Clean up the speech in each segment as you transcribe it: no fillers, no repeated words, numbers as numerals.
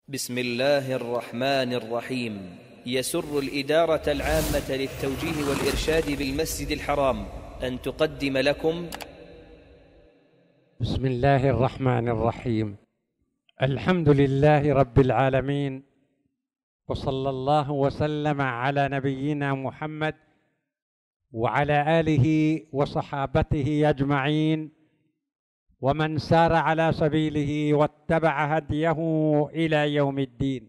بسم الله الرحمن الرحيم. يسر الإدارة العامة للتوجيه والإرشاد بالمسجد الحرام أن تقدم لكم بسم الله الرحمن الرحيم. الحمد لله رب العالمين، وصلى الله وسلم على نبينا محمد وعلى آله وصحابته أجمعين، ومن سار على سبيله واتبع هديه إلى يوم الدين.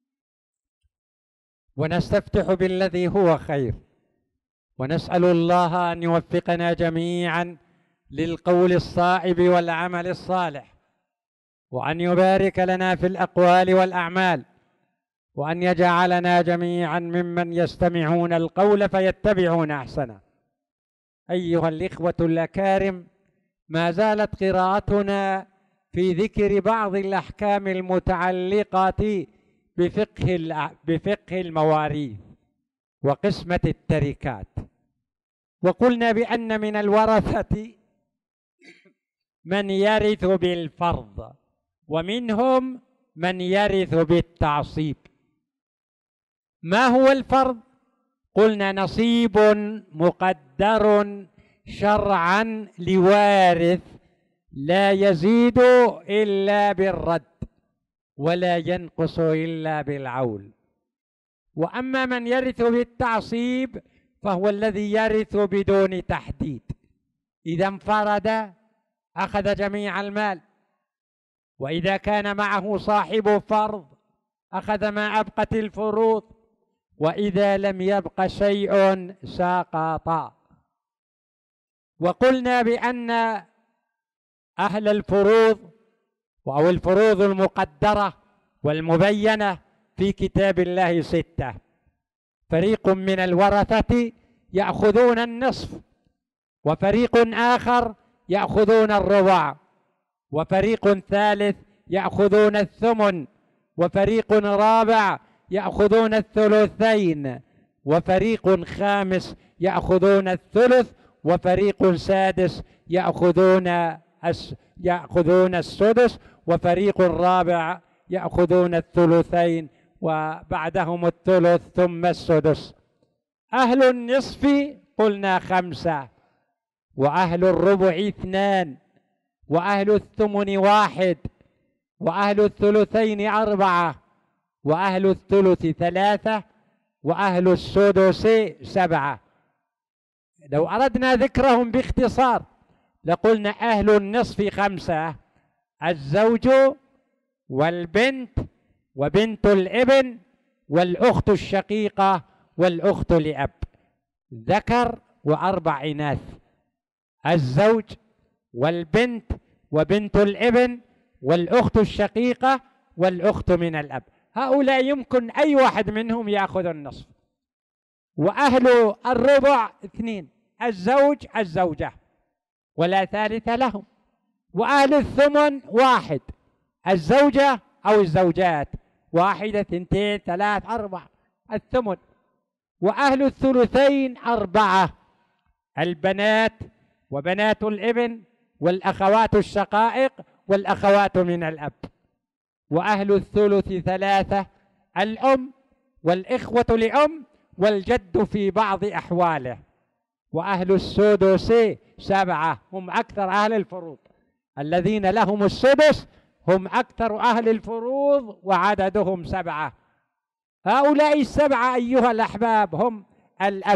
ونستفتح بالذي هو خير، ونسأل الله أن يوفقنا جميعا للقول الصائب والعمل الصالح، وأن يبارك لنا في الأقوال والأعمال، وأن يجعلنا جميعا ممن يستمعون القول فيتبعون أحسنه. أيها الإخوة الأكارم، ما زالت قراءتنا في ذكر بعض الأحكام المتعلقة بفقه المواريث وقسمة التركات. وقلنا بأن من الورثة من يرث بالفرض، ومنهم من يرث بالتعصيب. ما هو الفرض؟ قلنا نصيب مقدر شرعا لوارث لا يزيد إلا بالرد ولا ينقص إلا بالعول. وأما من يرث بالتعصيب فهو الذي يرث بدون تحديد. إذا انفرد أخذ جميع المال، وإذا كان معه صاحب فرض أخذ ما أبقت الفروض، وإذا لم يبق شيء سقط. وقلنا بأن أهل الفروض أو الفروض المقدرة والمبينة في كتاب الله 6. فريق من الورثة يأخذون النصف، وفريق آخر يأخذون الربع، وفريق ثالث يأخذون الثمن، وفريق رابع يأخذون الثلثين، وفريق خامس يأخذون الثلث، وفريق سادس يأخذون السدس، وفريق رابع يأخذون الثلثين وبعدهم الثلث ثم السدس. أهل النصف قلنا 5، وأهل الربع 2، وأهل الثمن 1، وأهل الثلثين 4، وأهل الثلث 3، وأهل السدس 7. لو أردنا ذكرهم باختصار لقلنا أهل النصف 5: الزوج والبنت وبنت الابن والأخت الشقيقة والأخت لأب، ذكر و4 إناث. الزوج والبنت وبنت الابن والأخت الشقيقة والأخت من الأب، هؤلاء يمكن أي واحد منهم يأخذ النصف. وأهل الربع 2: الزوج الزوجة ولا ثالث لهم. وأهل الثمن 1: الزوجة أو الزوجات، 1 2 3 4 الثمن. وأهل الثلثين 4: البنات وبنات الابن والأخوات الشقائق والأخوات من الأب. وأهل الثلث 3: الأم والإخوة لأم والجد في بعض أحواله. وأهل السدس 7: هم أكثر أهل الفروض، الذين لهم السدس هم أكثر أهل الفروض وعددهم 7. هؤلاء 7 أيها الأحباب هم الأب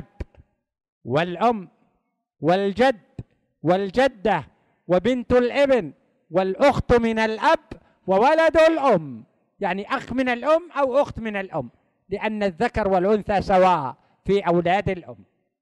والأم والجد والجدة وبنت الابن والأخت من الأب وولد الأم، يعني أخ من الأم أو أخت من الأم، لأن الذكر والأنثى سواء في أولاد الأم.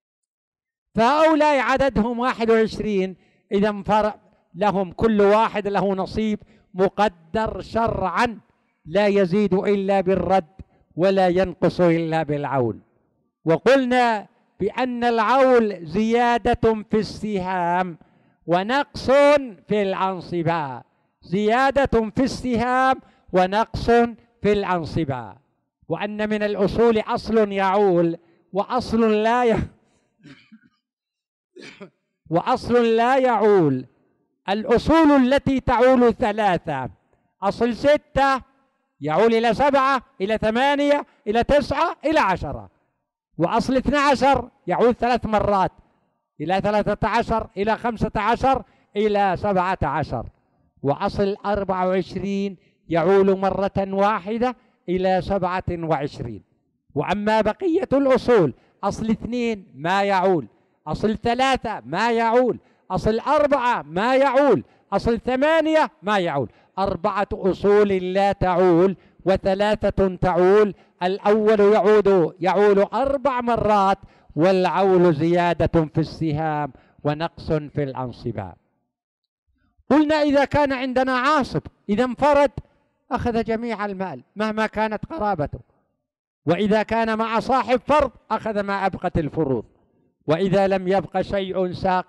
فهؤلاء عددهم 21. إذا لهم كل واحد له نصيب مقدر شرعا لا يزيد إلا بالرد ولا ينقص إلا بالعول. وقلنا بأن العول زيادة في السهام ونقص في الأنصبة، زيادة في السهام ونقص في الأنصبة. وأن من الأصول أصل يعول وأصل لا يعول. الأصول التي تعول 3: أصل 6 يعول إلى 7 إلى 8 إلى 9 إلى 10، وأصل 12 يعود 3 مرات إلى 13 إلى 15 إلى 17، وأصل 24 يعول مرة واحدة إلى 27. وأما بقية الأصول أصل 2 ما يعول، أصل 3 ما يعول، أصل 4 ما يعول، أصل 8 ما يعول. 4 أصول لا تعول و3 تعول. الأول يعول 4 مرات، والعول زيادة في السهام ونقص في الأنصبة. قلنا إذا كان عندنا عاصب إذا انفرد أخذ جميع المال مهما كانت قرابته، وإذا كان مع صاحب فرض أخذ ما أبقت الفروض، وإذا لم يبق شيء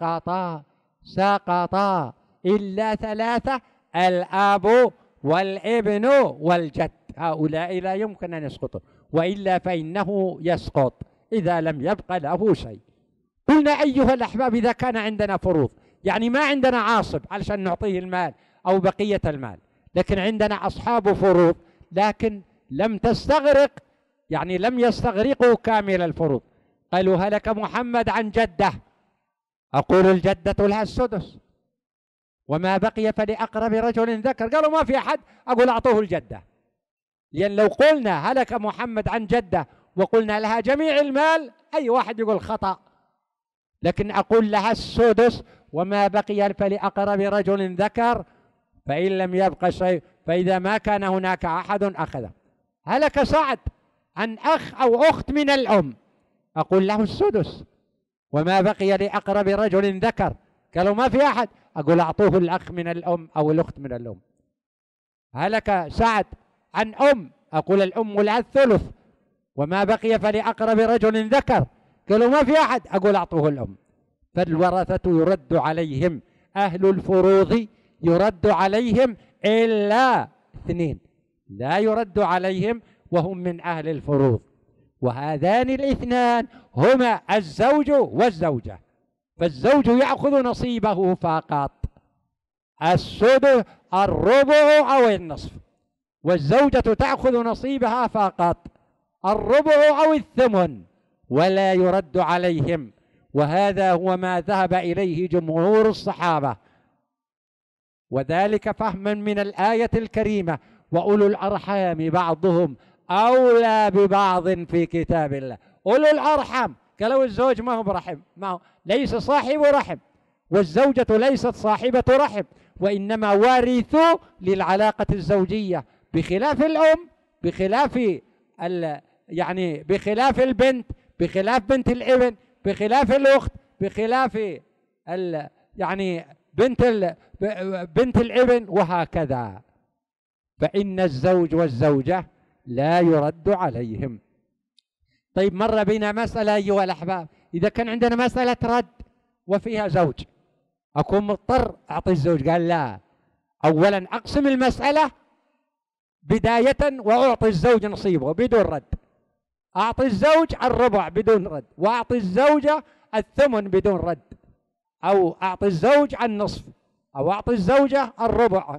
ساقطا إلا 3: الأب والابن والجد، هؤلاء لا يمكن أن يسقطوا، وإلا فإنه يسقط إذا لم يبق له شيء. قلنا أيها الأحباب إذا كان عندنا فروض، يعني ما عندنا عاصب علشان نعطيه المال أو بقية المال، لكن عندنا أصحاب فروض لكن لم تستغرق، يعني لم يستغرقوا كامل الفروض. قالوا هلك محمد عن جده، أقول الجدة لها السدس، وما بقي فلأقرب رجل ذكر. قالوا ما في أحد، أقول أعطوه الجدة، لأن لو قلنا هلك محمد عن جده وقلنا لها جميع المال أي واحد يقول خطأ، لكن أقول لها السدس وما بقي فلأقرب رجل ذكر، فإن لم يبق شيء فإذا ما كان هناك أحد أخذه. هلك سعد عن أخ أو أخت من الأم، أقول له السدس وما بقي لأقرب رجل ذكر. قالوا ما في أحد، أقول أعطوه الأخ من الأم أو الأخت من الأم. هلك سعد عن أم، أقول الأم لها الثلث وما بقي فلأقرب رجل ذكر. قالوا ما في أحد، أقول أعطوه الأم. فالورثة يرد عليهم، أهل الفروض يرد عليهم إلا 2 لا يرد عليهم وهم من أهل الفروض، وهذان الاثنان هما الزوج والزوجة. فالزوج يأخذ نصيبه فقط، السدس الربع أو النصف، والزوجة تأخذ نصيبها فقط الربع أو الثمن، ولا يرد عليهم. وهذا هو ما ذهب إليه جمهور الصحابة، وذلك فهما من الآية الكريمة: وأولو الأرحام بعضهم أولى ببعض في كتاب الله. أولو الأرحام، قالوا الزوج ما هو برحم، ما هو ليس صاحب رحم، والزوجة ليست صاحبة رحم، وإنما وارثوا للعلاقة الزوجية، بخلاف الأم، بخلاف يعني بخلاف البنت، بخلاف بنت الابن، بخلاف الأخت، بخلاف يعني بنت الابن، وهكذا. فإن الزوج والزوجة لا يرد عليهم. طيب مر بنا مسألة أيها الأحباب، إذا كان عندنا مسألة رد وفيها زوج، أكون مضطر أعطي الزوج؟ قال لا، أولا أقسم المسألة بداية وأعطي الزوج نصيبه بدون رد، أعطي الزوج الربع بدون رد، وأعطي الزوجة الثمن بدون رد، أو أعطي الزوج النصف، أو أعطي الزوجة الربع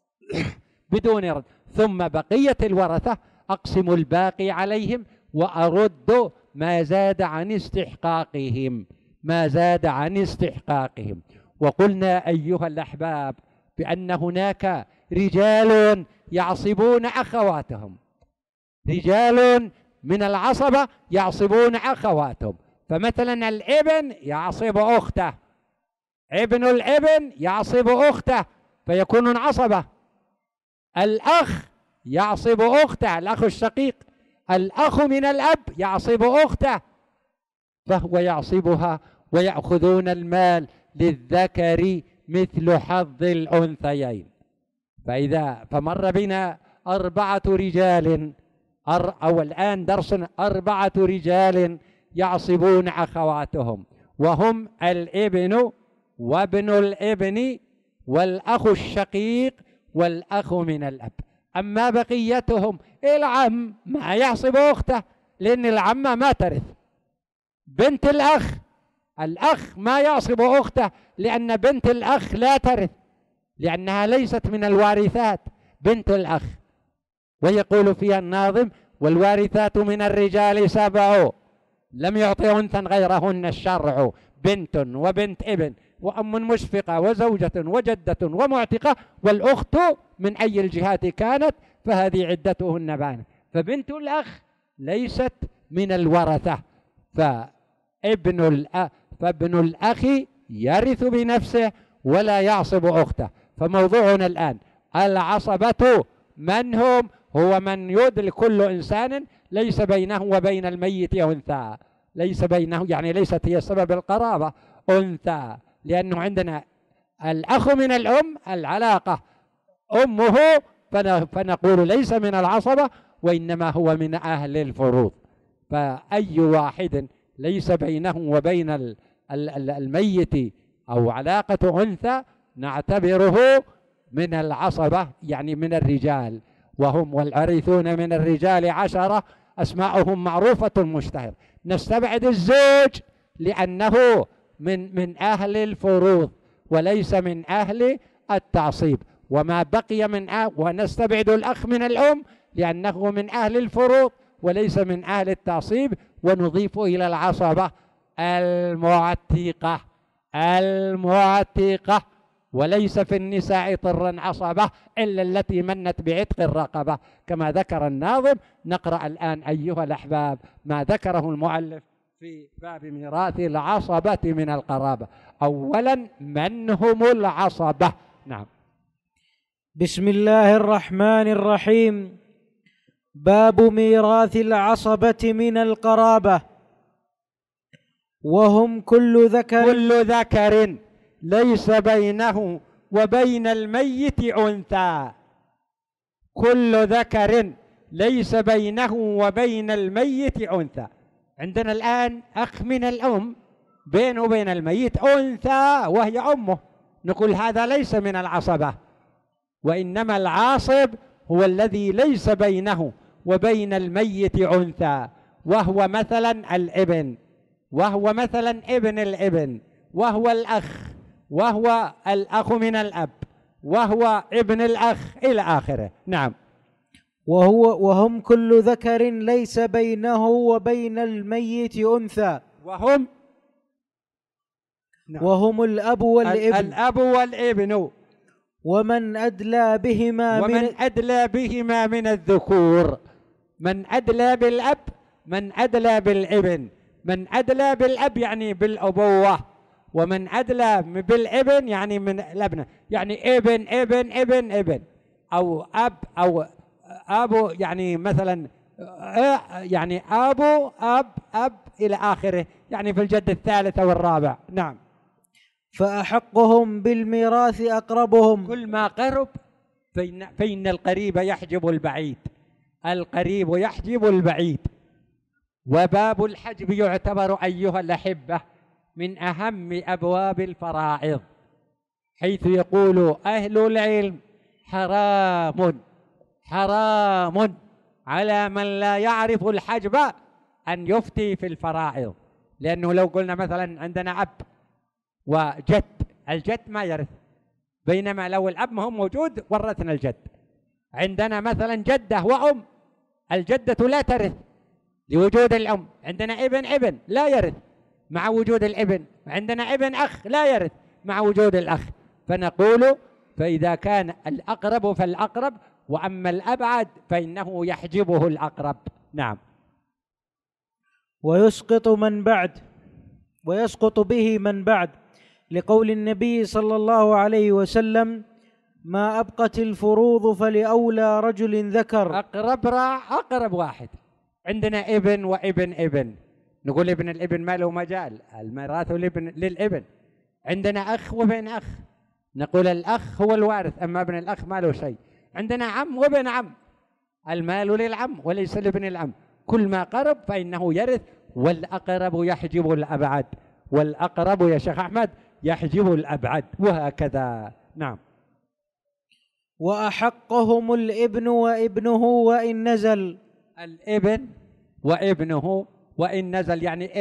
بدون رد، ثم بقية الورثة أقسم الباقي عليهم وأرد ما زاد عن استحقاقهم، ما زاد عن استحقاقهم. وقلنا أيها الأحباب بأن هناك رجال يعصبون أخواتهم، رجال من العصبة يعصبون أخواتهم. فمثلا الابن يعصب أخته، ابن الابن يعصب أخته فيكونون عصبة. الأخ يعصب أخته، الأخ الشقيق، الأخ من الأب يعصب أخته فهو يعصبها، ويأخذون المال للذكر مثل حظ الأنثيين. فمر بنا 4 رجال، أو الآن درسنا 4 رجال يعصبون أخواتهم، وهم الابن وابن الابن والأخ الشقيق والأخ من الأب. أما بقيتهم العم ما يعصب أخته، لأن العمة ما ترث. بنت الأخ ما يعصب أخته، لأن بنت الأخ لا ترث، لأنها ليست من الوارثات بنت الأخ. ويقول فيها الناظم: والوارثات من الرجال 7 لم يعطي أنثى غيرهن الشرع، بنت وبنت ابن وأم مشفقة وزوجة وجدة ومعتقة، والأخت من أي الجهات كانت فهذه عدتهن بانت. فبنت الأخ ليست من الورثة، فابن الأخ يرث بنفسه ولا يعصب أخته. فموضوعنا الآن العصبة من هم؟ هو من يدل كل إنسان ليس بينه وبين الميت أنثى، ليس بينه يعني ليست هي سبب القرابة أنثى، لأنه عندنا الأخ من الأم العلاقة أمه، فنقول ليس من العصبة وإنما هو من أهل الفروض. فأي واحد ليس بينه وبين الميت أو علاقة أنثى نعتبره من العصبة، يعني من الرجال. وهم والعريثون من الرجال 10 أسماؤهم معروفة مشتهر. نستبعد الزوج لأنه من أهل الفروض وليس من أهل التعصيب، وما بقي ونستبعد الأخ من الأم لأنه من أهل الفروض وليس من أهل التعصيب، ونضيف إلى العصبة المعتقة، وليس في النساء طرا عصبة إلا التي منت بعتق الرقبة كما ذكر الناظم. نقرأ الآن أيها الأحباب ما ذكره المؤلف في باب ميراث العصبة من القرابة. أولا من هم العصبة؟ نعم. بسم الله الرحمن الرحيم. باب ميراث العصبة من القرابة. وهم كل ذكر ليس بينه وبين الميت أنثى. كل ذكر ليس بينه وبين الميت أنثى. عندنا الآن أخ من الأم بينه وبين الميت أنثى وهي أمه، نقول هذا ليس من العصبة، وإنما العاصب هو الذي ليس بينه وبين الميت أنثى، وهو مثلا الابن، وهو مثلا ابن الابن، وهو الأخ، وهو الأخ من الأب، وهو ابن الأخ إلى آخره. نعم. وهم كل ذكر ليس بينه وبين الميت أنثى. وهم الأب والابن ومن أدلى بهما من الذكور. من أدلى بالأب، من أدلى بالابن. من أدلى بالأب يعني بالأبوة، ومن أدلى بالابن يعني من الابن، يعني ابن أو أب أو أبو، يعني مثلا يعني أبو أب إلى آخره، يعني في الجد الثالث أو الرابع. نعم. فأحقهم بالميراث أقربهم. كل ما قرب فإن القريب يحجب البعيد، القريب يحجب البعيد. وباب الحجب يعتبر أيها الأحبة من أهم أبواب الفرائض، حيث يقول أهل العلم حرام على من لا يعرف الحجب أن يفتي في الفرائض. لأنه لو قلنا مثلا عندنا أب وجد، الجد ما يرث، بينما لو الأب ما هو موجود ورثنا الجد. عندنا مثلا جدة وأم، الجدة لا ترث لوجود الأم. عندنا ابن لا يرث مع وجود الابن. عندنا ابن أخ لا يرث مع وجود الأخ. فنقول فإذا كان الأقرب فالأقرب، وأما الأبعد فإنه يحجبه الأقرب. نعم. ويسقط به من بعد، لقول النبي صلى الله عليه وسلم: ما أبقت الفروض فلأولى رجل ذكر. أقرب واحد عندنا ابن وابن، نقول ابن الابن ما له مجال، الميراث للابن. عندنا أخ وابن أخ، نقول الأخ هو الوارث، أما ابن الأخ ما له شيء. عندنا عم وابن عم، المال للعم وليس لابن العم. كل ما قرب فإنه يرث، والأقرب يحجب الأبعد، والأقرب يا شيخ أحمد يحجب الأبعد، وهكذا. نعم. وأحقهم الابن وابنه وإن نزل. الابن وابنه وإن نزل، يعني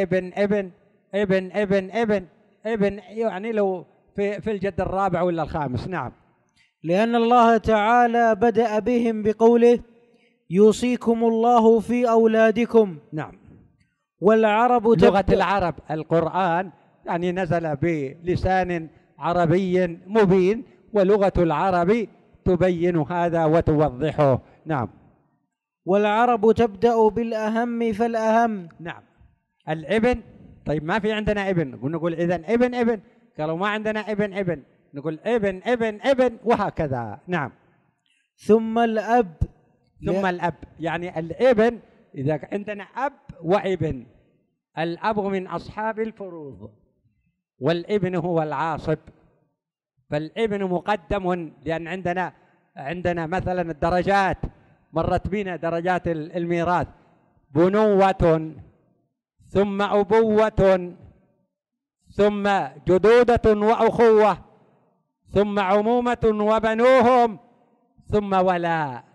ابن يعني لو في الجد الرابع ولا الخامس. نعم. لأن الله تعالى بدأ بهم بقوله: يوصيكم الله في أولادكم. نعم. والعرب لغة العرب القرآن يعني نزل بلسان عربي مبين، ولغة العرب تبين هذا وتوضحه. نعم. والعرب تبدأ بالأهم فالأهم. نعم. الابن، طيب ما في عندنا ابن، نقول إذن ابن. قالوا ما عندنا ابن نقول ابن وهكذا. نعم. ثم الأب. ثم الأب، يعني الابن إذا عندنا أب وابن، الأب من أصحاب الفروض والابن هو العاصب، فالابن مقدم، لأن عندنا مثلا الدرجات، مرت بنا درجات الميراث: بنوة، ثم أبوة، ثم جدودة وأخوة، ثم عمومة وبنوهم، ثم ولاء.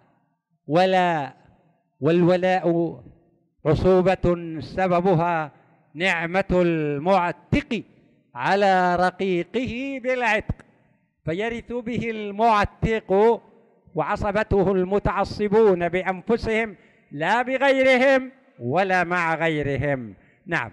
والولاء عصوبة سببها نعمة المعتق على رقيقه بالعتق، فيرث به المعتق وعصبته المتعصبون بأنفسهم لا بغيرهم ولا مع غيرهم. نعم.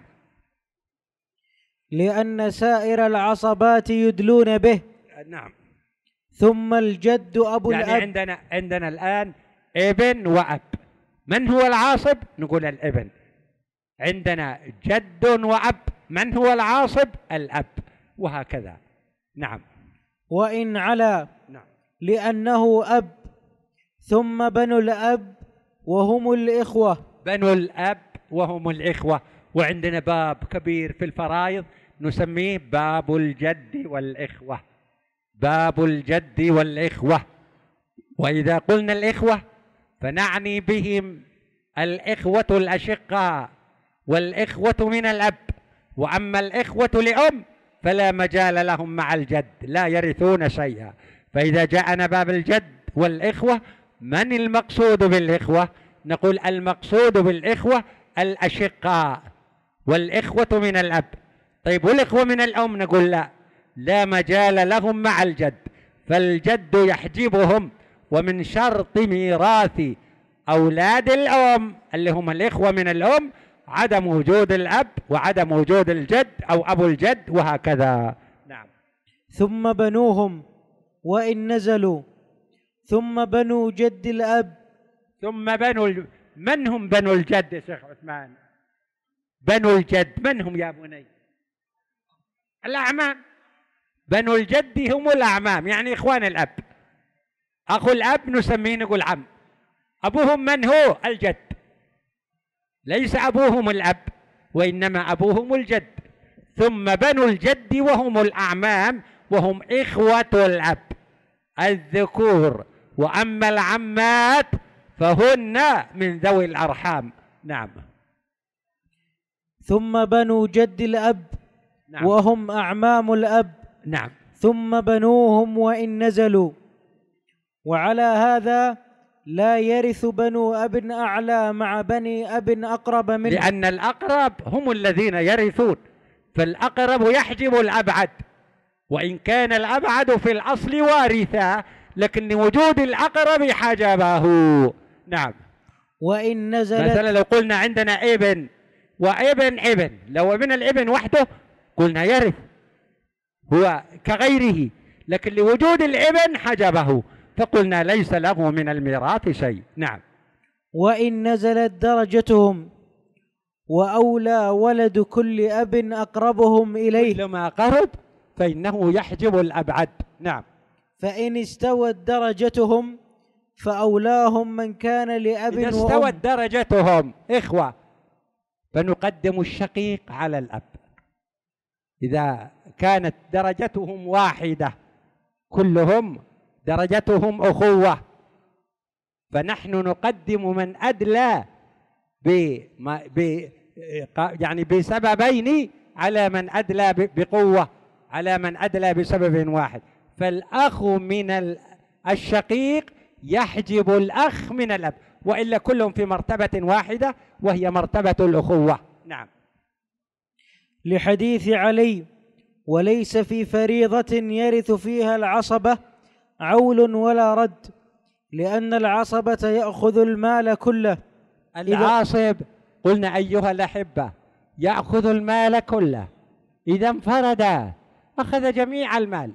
لأن سائر العصبات يدلون به. نعم. ثم الجد أبو يعني الأب. عندنا الآن ابن وأب، من هو العاصب؟ نقول الابن. عندنا جد وأب، من هو العاصب؟ الأب، وهكذا. نعم. وإن علا. نعم. لأنه أب. ثم بنو الأب وهم الإخوة. بنو الأب وهم الإخوة. وعندنا باب كبير في الفرائض نسميه باب الجد والإخوة. باب الجد والإخوة. وإذا قلنا الإخوة فنعني بهم الإخوة الأشقاء والإخوة من الأب. وأما الإخوة لأم فلا مجال لهم مع الجد، لا يرثون شيئا. فإذا جاءنا باب الجد والإخوة، من المقصود بالإخوة؟ نقول المقصود بالإخوة الأشقاء والإخوة من الأب. طيب والإخوة من الأم؟ نقول لا مجال لهم مع الجد، فالجد يحجبهم. ومن شرط ميراث أولاد الأم اللي هم الإخوة من الأم عدم وجود الأب وعدم وجود الجد أو أبو الجد، وهكذا. نعم. ثم بنوهم وإن نزلوا. ثم بنو جد الأب. ثم من هم بنو الجد يا شيخ عثمان؟ بنو الجد من هم يا بني؟ الأعمام. بنو الجد هم الأعمام، يعني إخوان الأب. أخو الأب نسميه نقول عم. أبوهم من هو؟ الجد، ليس أبوهم الأب وإنما أبوهم الجد. ثم بنو الجد وهم الأعمام وهم إخوة الأب الذكور. وأما العمات فهن من ذوي الأرحام. نعم. ثم بنو جد الأب. نعم. وهم أعمام الأب. نعم. ثم بنوهم وإن نزلوا. وعلى هذا لا يرث بنو أب أعلى مع بني أب أقرب منه، لأن الأقرب هم الذين يرثون، فالأقرب يحجب الأبعد، وإن كان الأبعد في الأصل وارثا، لكن وجود الأقرب حجبه. نعم. وإن نزلت، مثلا لو قلنا عندنا ابن وابن، لو ابن الابن وحده قلنا يرث هو كغيره، لكن لوجود الابن حجبه فقلنا ليس له من الميراث شيء. نعم. وإن نزلت درجتهم وأولى ولد كل أب أقربهم إليه، كلما قرب فإنه يحجب الأبعد. نعم. فإن استوت درجتهم فأولاهم من كان لأب إذا استوت درجتهم إخوة فنقدم الشقيق على الأب. إذا كانت درجتهم واحدة كلهم درجتهم أخوة فنحن نقدم من أدلى يعني بسببين على من أدلى بقوة على من أدلى بسبب واحد. فالأخ من الشقيق يحجب الأخ من الأب، وإلا كلهم في مرتبة واحدة وهي مرتبة الأخوة. نعم. لحديث علي: وليس في فريضة يرث فيها العصبة عول ولا رد لأن العصبة يأخذ المال كله. العاصب قلنا أيها الأحبة يأخذ المال كله، إذا انفرد أخذ جميع المال،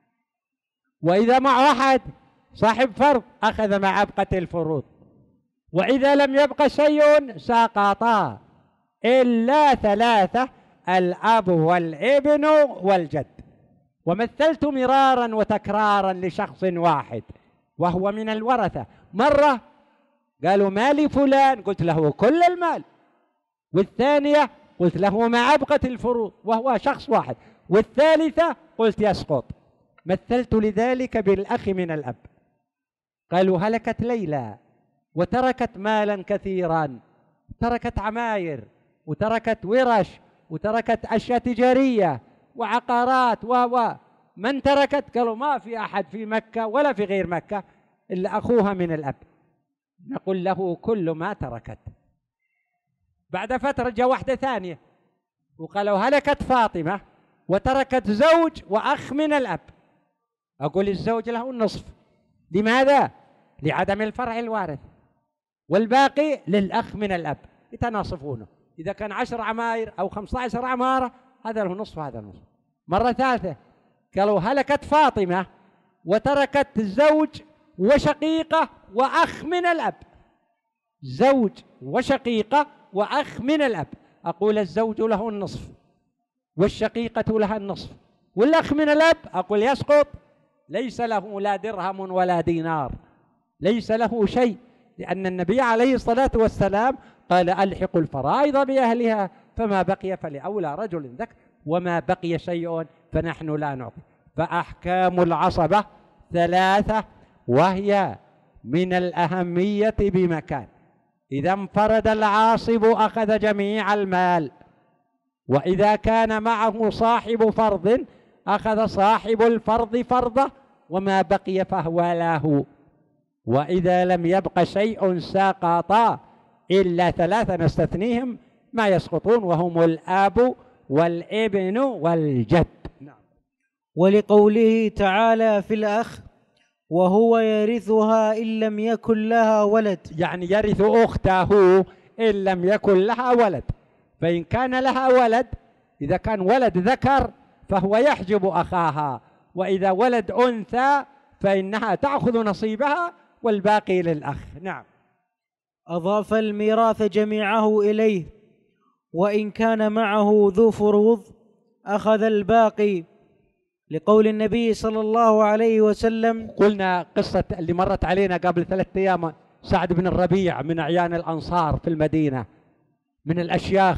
وإذا مع أحد صاحب فرض أخذ مع بقية الفروض، وإذا لم يبق شيء سقطا إلا ثلاثة: الأب والابن والجد. ومثلت مرارا وتكرارا لشخص واحد وهو من الورثة. مرة قالوا مالي فلان، قلت له كل المال، والثانية قلت له ما أبقت الفروض وهو شخص واحد، والثالثة قلت يسقط. مثلت لذلك بالأخ من الأب. قالوا هلكت ليلى وتركت مالا كثيرا، تركت عماير وتركت ورش وتركت أشياء تجارية وعقارات من تركت؟ قالوا ما في أحد في مكة ولا في غير مكة إلا أخوها من الأب. نقول له كل ما تركت. بعد فترة جاء واحدة ثانية وقالوا هلكت فاطمة وتركت زوج وأخ من الأب. أقول الزوج له النصف. لماذا؟ لعدم الفرع الوارث، والباقي للأخ من الأب يتناصفونه. إذا كان 10 عماير أو 15 عمارة هذا له نصف وهذا نصف. مرة ثالثة قالوا هلكت فاطمة وتركت زوج وشقيقة وأخ من الأب. زوج وشقيقة وأخ من الأب. أقول الزوج له النصف والشقيقة لها النصف والأخ من الأب أقول يسقط. ليس له لا درهم ولا دينار، ليس له شيء، لأن النبي عليه الصلاة والسلام قال ألحقوا الفرائض بأهلها، فما بقي فلأولى رجل ذكر، وما بقي شيء فنحن لا نعطي. فأحكام العصبة 3 وهي من الأهمية بمكان. إذا انفرد العاصب أخذ جميع المال، وإذا كان معه صاحب فرض أخذ صاحب الفرض فرضه وما بقي فهو له، وإذا لم يبق شيء سقط إلا 3 نستثنيهم ما يسقطون، وهم الأب والابن والجد. ولقوله تعالى في الأخ وهو يرثها إن لم يكن لها ولد، يعني يرث أخته إن لم يكن لها ولد. فإن كان لها ولد، إذا كان ولد ذكر فهو يحجب أخاها، وإذا ولد أنثى فإنها تأخذ نصيبها والباقي للأخ. نعم. أضاف الميراث جميعه إليه، وإن كان معه ذو فروض أخذ الباقي، لقول النبي صلى الله عليه وسلم. قلنا قصة اللي مرت علينا قبل 3 أيام، سعد بن الربيع من أعيان الأنصار في المدينة من الأشياخ،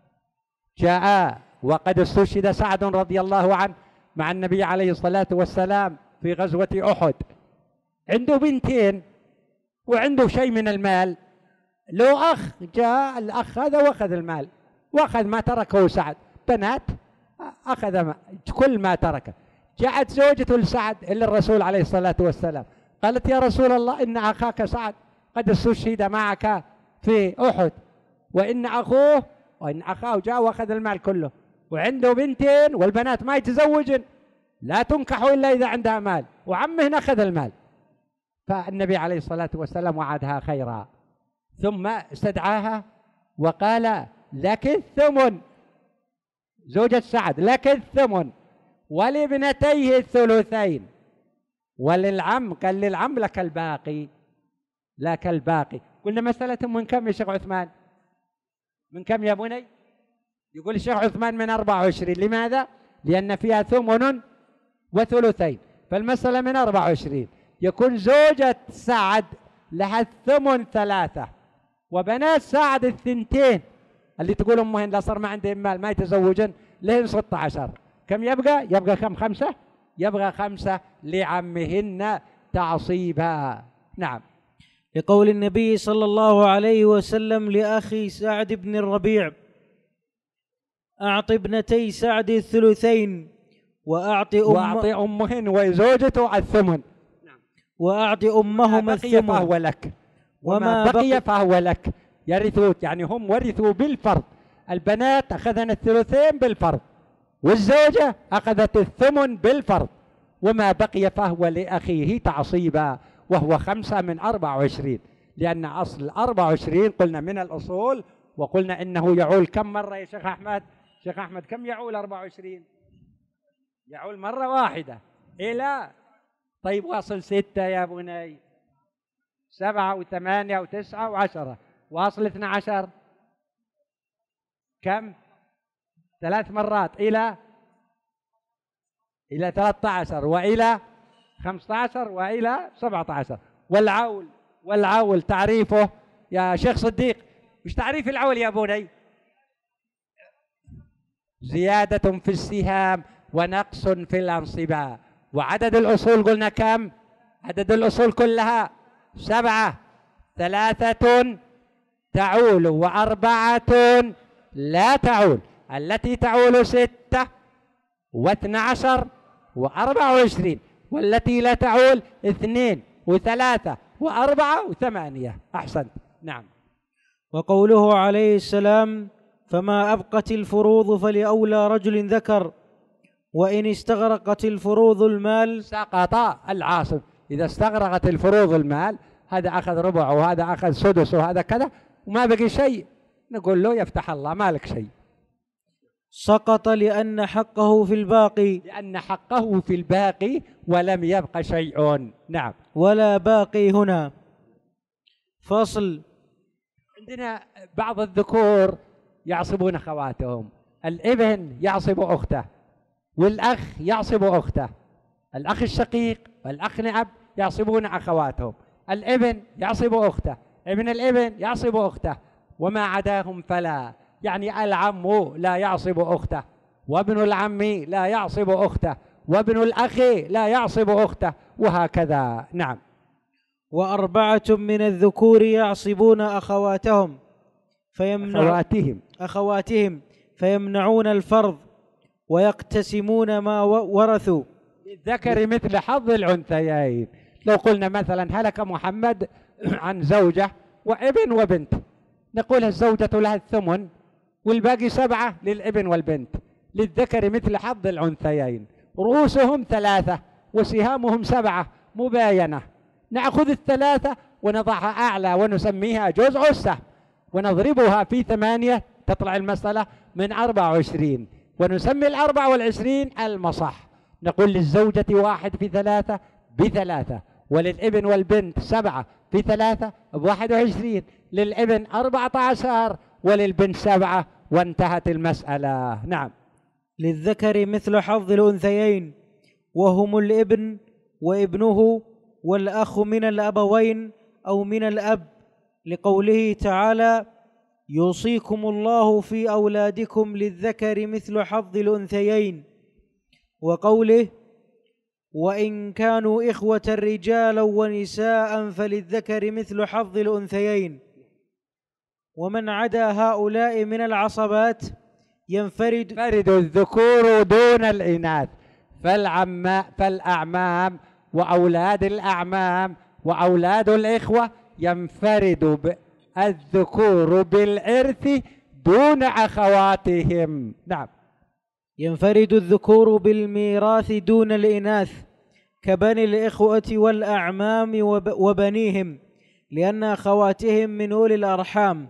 جاء وقد استشهد سعد رضي الله عنه مع النبي عليه الصلاة والسلام في غزوة أحد. عنده 2 بنتين وعنده شيء من المال. لو أخ جاء الأخ هذا وأخذ المال وأخذ ما تركه سعد، بنات أخذ كل ما تركه. جاءت زوجته لسعد إلى الرسول عليه الصلاة والسلام قالت يا رسول الله إن أخاك سعد قد استشهد معك في أحد، وإن أخاه جاء وأخذ المال كله، وعنده 2 بنتين والبنات ما يتزوجن، لا تنكح إلا إذا عندها مال، وعمه أخذ المال. فالنبي عليه الصلاة والسلام وعدها خيرا، ثم استدعاها وقال لك الثمن، زوجة سعد لك الثمن، ولابنتيه الثلثين، وللعم قال للعم لك الباقي، لك الباقي. قلنا مسألة من كم يا شيخ عثمان؟ من كم يا بني؟ يقول الشيخ عثمان من 24. لماذا؟ لأن فيها ثمن وثلثين، فالمسألة من 24. يكون زوجة سعد لها الثمن 3، وبنات سعد 2 اللي تقول أمهن لا صار ما عندهم مال ما يتزوجن لهن 16. كم يبقى؟ يبقى كم؟ 5. يبقى 5 لعمهن تعصيبا. نعم. لقول النبي صلى الله عليه وسلم لأخي سعد بن الربيع أعط ابنتي سعد الثلثين وأعط أمهن وزوجته الثمن، وأعط أمهما الثمن فهو لك، وما بقي فهو لك. يرثوا يعني هم ورثوا بالفرض. البنات أخذن الثلثين بالفرض، والزوجة أخذت الثمن بالفرض، وما بقي فهو لأخيه تعصيبا. وهو 5 من 24، لأن أصل 24 قلنا من الأصول، وقلنا إنه يعول كم مرة يا شيخ أحمد؟ شيخ أحمد كم يعول 24؟ يعول مرة واحدة إلى، طيب واصل 6 يا بني، 7 و8 و9 و10، واصل 12 كم؟ 3 مرات إلى 13 وإلى 15 وإلى 17. والعول تعريفه يا شيخ صديق، مش تعريف العول يا بني؟ زيادة في السهام ونقص في الأنصبة. وعدد الأصول قلنا كم؟ عدد الأصول كلها 7، 3 تعول و4 لا تعول. التي تعول 6 و12 و24، والتي لا تعول 2 و3 و4 و8. أحسنت. نعم. وقوله عليه السلام: فما أبقت الفروض فلأولى رجل ذكر، وإن استغرقت الفروض المال سقط العاصب. إذا استغرقت الفروض المال، هذا أخذ ربع وهذا أخذ سدس وهذا كذا وما بقي شيء، نقول له يفتح الله ما لك شيء. سقط لأن حقه في الباقي، لأن حقه في الباقي ولم يبق شيء. نعم. ولا باقي هنا. فصل. عندنا بعض الذكور يعصبون أخواتهم، الابن يعصب أخته، والأخ يعصب أخته، الأخ الشقيق والأخ لأب يعصبون أخواتهم، الابن يعصب أخته، ابن الابن يعصب أخته، وما عداهم فلا. يعني العم لا يعصب أخته، وابن العم لا يعصب أخته، وابن الأخ لا يعصب أخته، وهكذا. نعم. و4 من الذكور يعصبون أخواتهم أخواتهم فيمنعون الفرض ويقتسمون ما ورثوا. للذكر مثل حظ الأنثيين. لو قلنا مثلا هلك محمد عن زوجة وابن وبنت، نقول الزوجة لها الثمن والباقي 7 للابن والبنت. للذكر مثل حظ الأنثيين، رؤوسهم 3 وسهامهم 7 مباينة. نأخذ 3 ونضعها أعلى ونسميها جزء السهم، ونضربها في 8 تطلع المسألة من 24، ونسمي 24 المصح. نقول للزوجة 1 في 3 ب3، وللابن والبنت 7 في 3 ب21، للابن 14 وللبنت 7، وانتهت المسألة. نعم. للذكر مثل حظ الأنثيين، وهم الابن وابنه والأخ من الأبوين أو من الأب، لقوله تعالى: يوصيكم الله في أولادكم للذكر مثل حظ الأنثيين، وقوله: وإن كانوا إخوة رجالا ونساء فللذكر مثل حظ الأنثيين. ومن عدا هؤلاء من العصبات ينفرد الذكور دون الإناث، فالأعمام وأولاد الأعمام وأولاد الإخوة ينفرد الذكور بالإرث دون أخواتهم. نعم. ينفرد الذكور بالميراث دون الإناث كبني الإخوة والأعمام وبنيهم، لأن أخواتهم من أولي الأرحام.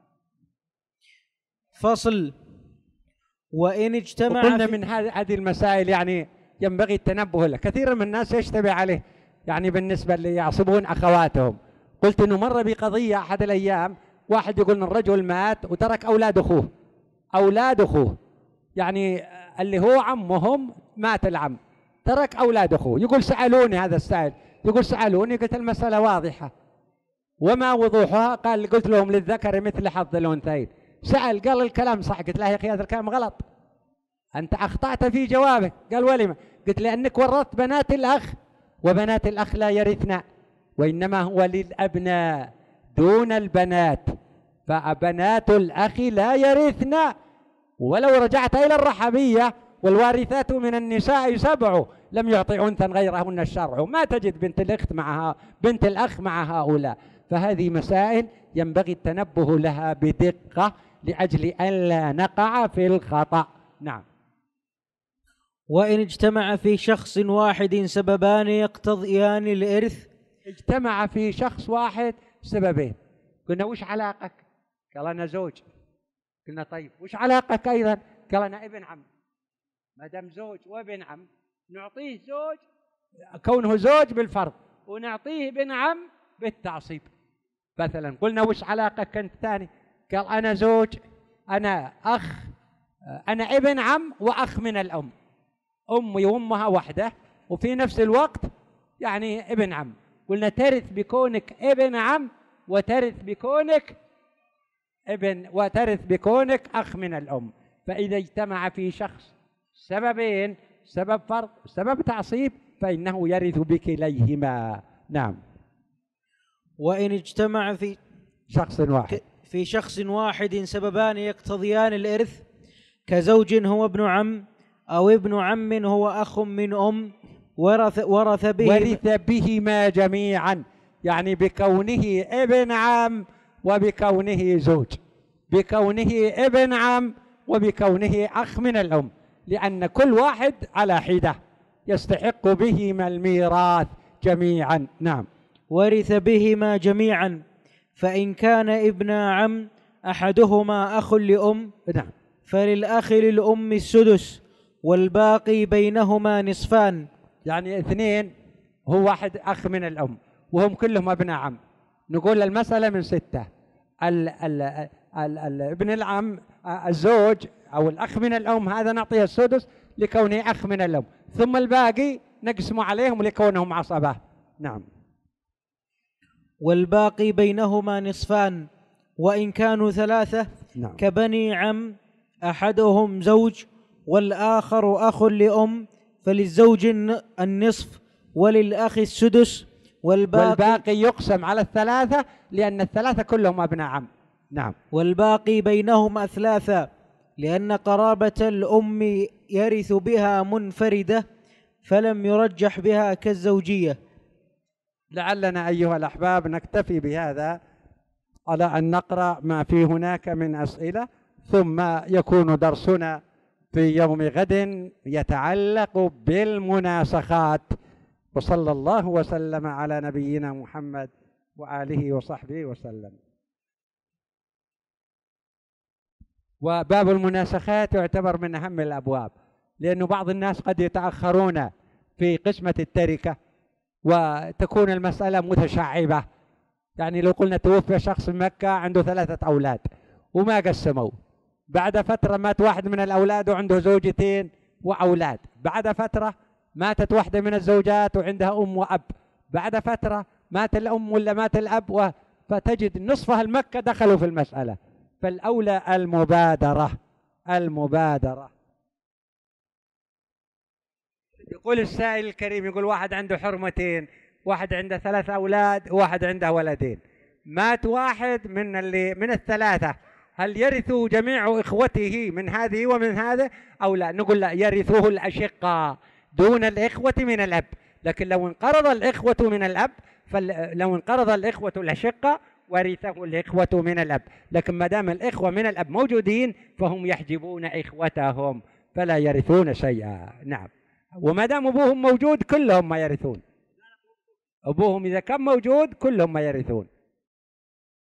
فصل. وإن اجتمع قلنا من هذه المسائل يعني ينبغي التنبه له، كثير من الناس يشتبه عليه يعني بالنسبة اللي يعصبون أخواتهم. قلت إنه مر بقضية أحد الأيام، واحد يقول إن الرجل مات وترك أولاد أخوه يعني اللي هو عمهم، مات العم ترك أولاد أخوه. يقول سألوني، هذا السائل يقول سألوني، قلت المسألة واضحة. وما وضوحها؟ قال قلت لهم للذكر مثل حظ الأنثيين. سأل قال الكلام صح، قلت له يا أخي هذا الكلام غلط، أنت أخطأت في جوابك. قال ولما؟ قلت لأنك ورثت بنات الأخ، وبنات الأخ لا يرثن، وإنما هو للأبناء دون البنات، فبنات الأخ لا يرثن. ولو رجعت إلى الرحبية والوارثات من النساء 7 لم يعطي أنثى غيرهن الشرع، ما تجد بنت الأخ مع هؤلاء. فهذه مسائل ينبغي التنبه لها بدقة لأجل ألا نقع في الخطأ. نعم. وإن اجتمع في شخص واحد سببان يقتضيان الإرث اجتمع في شخص واحد سببين. قلنا وش علاقك؟ قال أنا زوج. قلنا طيب وش علاقك أيضا؟ قال أنا ابن عم. ما دام زوج وابن عم نعطيه زوج كونه زوج بالفرض، ونعطيه ابن عم بالتعصيب. مثلا قلنا وش علاقك أنت ثاني؟ قال أنا زوج، أنا أخ، أنا ابن عم وأخ من الأم، أمي وأمها وحدة وفي نفس الوقت يعني ابن عم. قلنا ترث بكونك ابن عم وترث بكونك أخ من الأم. فإذا اجتمع في شخص سببين، سبب فرض سبب تعصيب، فإنه يرث بكليهما. نعم. وإن اجتمع في شخص واحد سببان يقتضيان الإرث كزوج هو ابن عم أو ابن عم هو أخ من أم ورث بهما جميعا، يعني بكونه ابن عم وبكونه زوج، بكونه ابن عم وبكونه أخ من الأم، لأن كل واحد على حدة يستحق بهما الميراث جميعا. نعم. ورث بهما جميعا، فإن كان ابن عم أحدهما أخ لأم نعم فللأخ للأم السدس والباقي بينهما نصفان. يعني اثنين، هو واحد أخ من الأم وهم كلهم أبناء عم، نقول المسألة من 6. ابن العم الزوج أو الأخ من الأم هذا نعطيه السدس لكونه أخ من الأم، ثم الباقي نقسم عليهم لكونهم عصبة. نعم. والباقي بينهما نصفان، وإن كانوا 3 نعم. كبني عم أحدهم زوج والآخر أخ لأم فللزوج النصف وللأخ السدس والباقي يقسم على 3 لأن 3 كلهم أبناء عم. نعم. والباقي بينهما 3 لأن قرابة الأم يرث بها منفردة فلم يرجح بها كالزوجية. لعلنا أيها الأحباب نكتفي بهذا على أن نقرأ ما في هناك من أسئلة، ثم يكون درسنا في يوم غد يتعلق بالمناسخات. وصلى الله وسلم على نبينا محمد وآله وصحبه وسلم. وباب المناسخات يعتبر من أهم الأبواب، لأنه بعض الناس قد يتأخرون في قسمة التركة وتكون المسألة متشعبة. يعني لو قلنا توفي شخص في مكة عنده 3 أولاد وما قسموا، بعد فترة مات واحد من الأولاد وعنده زوجتين وأولاد، بعد فترة ماتت واحدة من الزوجات وعندها أم وأب، بعد فترة مات الأم ولا مات الأب، فتجد نصف المكة دخلوا في المسألة. فالأولى المبادرة. يقول السائل الكريم، يقول واحد عنده حرمتين، واحد عنده 3 أولاد وواحد عنده ولدين، مات واحد من ال3، هل يرثوا جميع إخوته من هذه ومن هذا أو لا؟ نقول لا، يرثوه الأشقاء دون الإخوة من الأب. لكن لو انقرض الإخوة من الأب لو انقرض الإخوة الأشقاء ورثه الإخوة من الأب، لكن ما دام الإخوة من الأب موجودين فهم يحجبون إخوتهم فلا يرثون شيئا. نعم. وما دام أبوهم موجود كلهم ما يرثون، أبوهم إذا كان موجود كلهم ما يرثون.